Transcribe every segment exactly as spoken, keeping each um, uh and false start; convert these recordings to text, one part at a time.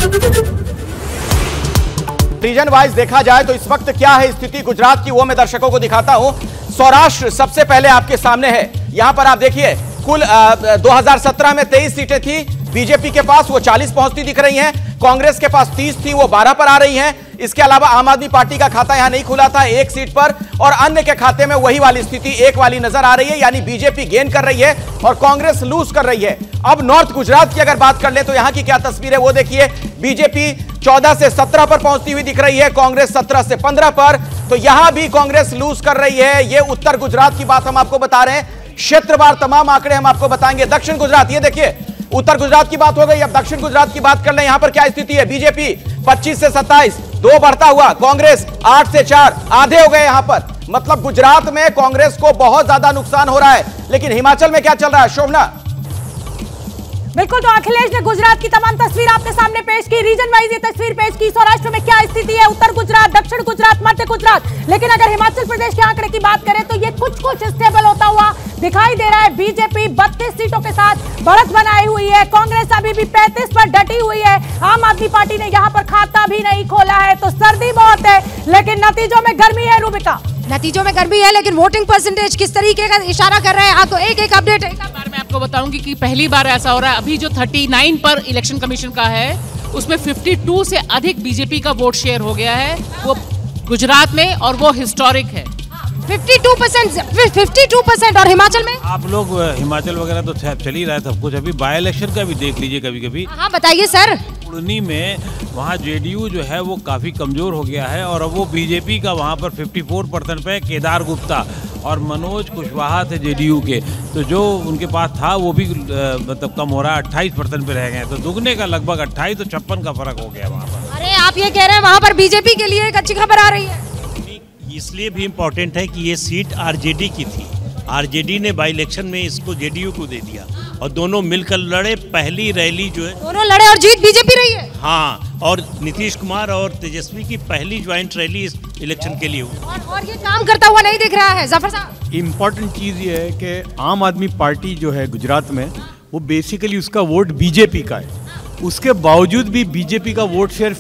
Region wise देखा जाए तो इस वक्त क्या है स्थिति गुजरात की, वो मैं दर्शकों को दिखाता हूं। सौराष्ट्र सबसे पहले आपके सामने है। यहां पर आप देखिए कुल दो हज़ार सत्रह में तेईस सीटें थी बीजेपी के पास, वो चालीस पहुंचती दिख रही हैं। कांग्रेस के पास तीस थी, वो बारह पर आ रही हैं। इसके अलावा आम आदमी पार्टी का खाता यहां नहीं खुला था एक सीट पर, और अन्य के खाते में वही वाली स्थिति एक वाली नजर आ रही है, यानी बीजेपी गेन कर रही है और कांग्रेस लूज कर रही है। अब नॉर्थ गुजरात की अगर बात कर ले तो यहां की क्या तस्वीर है वो देखिए। बीजेपी चौदह से सत्रह पर पहुंचती हुई दिख रही है, कांग्रेस सत्रह से पंद्रह पर, तो यहां भी कांग्रेस लूज कर रही है। ये उत्तर गुजरात की बात हम आपको बता रहे हैं, क्षेत्रवार तमाम आंकड़े हम आपको बताएंगे। दक्षिण गुजरात, ये देखिए उत्तर गुजरात की बात हो गई, अब दक्षिण गुजरात की बात कर ले। यहां पर क्या स्थिति है? बीजेपी पच्चीस से सत्ताईस, दो बढ़ता हुआ, कांग्रेस आठ से चार, आधे हो गए यहां पर। मतलब गुजरात में कांग्रेस को बहुत ज्यादा नुकसान हो रहा है। लेकिन हिमाचल में क्या चल रहा है शोभना? बिल्कुल, तो अखिलेश ने गुजरात की तमाम तस्वीर आपके सामने पेश की, रीजन वाइज ये तस्वीर पेश की, सौराष्ट्र में क्या स्थिति है, उत्तर गुजरात, दक्षिण गुजरात, मध्य गुजरात। लेकिन अगर हिमाचल प्रदेश के आंकड़े की बात करें तो ये कुछ कुछ स्टेबल होता हुआ दिखाई दे रहा है। बीजेपी बत्तीस सीटों के साथ बढ़त बनाई हुई है, कांग्रेस अभी भी पैंतीस पर डटी हुई है, आम आदमी पार्टी ने यहाँ पर खाता भी नहीं खोला है। तो सर्दी बहुत है लेकिन नतीजों में गर्मी है। रूबिका, नतीजों में गर्मी है लेकिन वोटिंग परसेंटेज किस तरीके का इशारा कर रहे हैं आप? तो एक एक अपडेट एक बार मैं आपको बताऊंगी कि पहली बार ऐसा हो रहा है। अभी जो उनतालीस पर इलेक्शन कमीशन का है उसमें बावन से अधिक बीजेपी का वोट शेयर हो गया है वो गुजरात में, और वो हिस्टोरिक है। बावन परसेंट बावन परसेंट और हिमाचल में आप लोग हिमाचल वगैरह तो चल ही रहा है सब कुछ। अभी बाय इलेक्शन का भी देख लीजिए कभी कभी। हाँ बताइए सर। पुर्नी में वहाँ जेडीयू जो है वो काफी कमजोर हो गया है और अब वो बीजेपी का वहाँ पर चौवन परसेंट पे केदार गुप्ता और मनोज कुशवाहा थे जेडीयू के, तो जो उनके पास था वो भी मतलब कम हो रहा है, अट्ठाईस परसेंट पे रह गए। तो दुगने का लगभग अट्ठाईस तो छप्पन का फर्क हो गया वहाँ पर। अरे आप ये कह रहे हैं वहाँ पर बीजेपी के लिए एक अच्छी खबर आ रही है? इसलिए भी इम्पोर्टेंट है कि ये सीट आरजेडी की थी, आरजेडी ने बाई इलेक्शन में इसको जेडीयू को दे दिया और दोनों मिलकर लड़े। पहली रैली जो है दोनों लड़े और जीत बीजेपी रही है। हाँ, और नीतीश कुमार और तेजस्वी की पहली ज्वाइंट रैली इस इलेक्शन के लिए हुई और, और ये काम करता हुआ नहीं दिख रहा है। जफर साहब, इम्पोर्टेंट चीज ये है कि आम आदमी पार्टी जो है गुजरात में वो बेसिकली उसका वोट बीजेपी का है, उसके बावजूद भी बीजेपी का वोट शेयर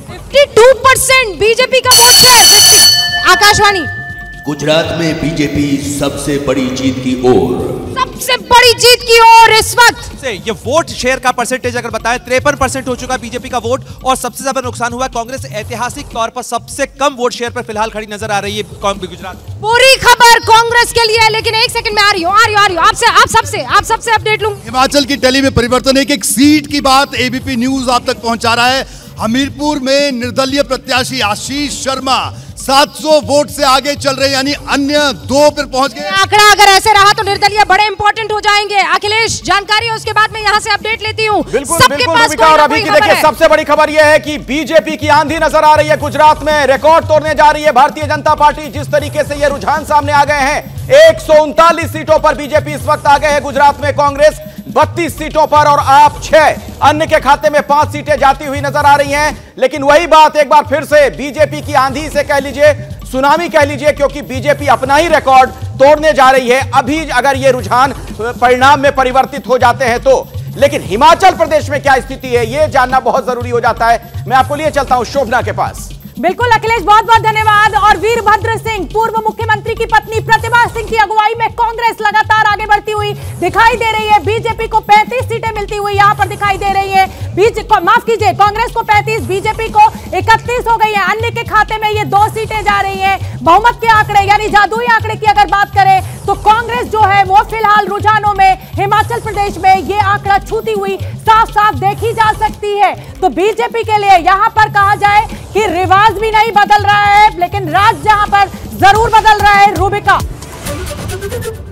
बावन परसेंट बीजेपी का वोट शेयर। आकाशवाणी, गुजरात में बीजेपी सबसे बड़ी जीत की ओर, सबसे बड़ी जीत की ओर इस वक्त से ये वोट शेयर का परसेंटेज अगर बताएं तिरपन परसेंट हो चुका है बीजेपी का वोट, और सबसे ज्यादा नुकसान हुआ कांग्रेस ऐतिहासिक तौर पर सबसे कम वोट शेयर पर फिलहाल खड़ी नजर आ रही है गुजरात। पूरी खबर कांग्रेस के लिए, लेकिन एक सेकंड में आ रही हूँ आ रही हूँ आ रही हूँ आपसे आप सबसे आप सबसे अपडेट लूं। हिमाचल की टैली में परिवर्तन, एक एक सीट की बात एबीपी न्यूज आप तक पहुंचा रहा है। हमीरपुर में निर्दलीय प्रत्याशी आशीष शर्मा सात सौ वोट से आगे चल रहे, यानी अन्य दो पर पहुंच गए। आंकड़ा अगर ऐसे रहा तो निर्दलीय बड़े इंपॉर्टेंट हो जाएंगे। अखिलेश, जानकारी है उसके बाद मैं यहां से अपडेट लेती हूं। बिल्कुल बिल्कुल रूबिका, और अभी की देखिए सबसे बड़ी खबर यह है कि बीजेपी की आंधी नजर आ रही है गुजरात में, रिकॉर्ड तोड़ने जा रही है भारतीय जनता पार्टी। जिस तरीके से ये रुझान सामने आ गए हैं, एक सौ उनतालीस सीटों पर बीजेपी इस वक्त आ गए हैं गुजरात में, कांग्रेस बत्तीस सीटों पर और आप छह, अन्य के खाते में पांच सीटें जाती हुई नजर आ रही हैं। लेकिन वही बात एक बार फिर से बीजेपी की आंधी से कह लीजिए, सुनामी कह लीजिए, क्योंकि बीजेपी अपना ही रिकॉर्ड तोड़ने जा रही है। अभी अगर ये रुझान परिणाम में परिवर्तित हो जाते हैं तो, लेकिन हिमाचल प्रदेश में क्या स्थिति है यह जानना बहुत जरूरी हो जाता है। मैं आपको लिए चलता हूं शोभना के पास। बिल्कुल अखिलेश, बहुत बहुत धन्यवाद। और वीरभद्र सिंह, पूर्व मुख्यमंत्री की पत्नी प्रतिभा सिंह की अगुवाई में कांग्रेस लगातार आगे बढ़ती हुई दिखाई दे रही है। बीजेपी को पैंतीस सीटें मिलती हुई यहां पर दिखाई दे रही है। बीजेपी माफ कीजिए, कांग्रेस को पैंतीस, बीजेपी को इकतीस हो गई है। अन्य के खाते में ये दो सीटें जा रही हैं। बहुमत के आंकड़े यानी जादुई आंकड़े की अगर बात करें तो कांग्रेस जो है वो फिलहाल रुझानों में हिमाचल प्रदेश में ये आंकड़ा छूती हुई साफ साफ देखी जा सकती है। तो बीजेपी के लिए यहां पर कहा जाए कि रिवाज भी नहीं बदल रहा है, लेकिन राज जहां पर जरूर बदल रहा है। रूबिका।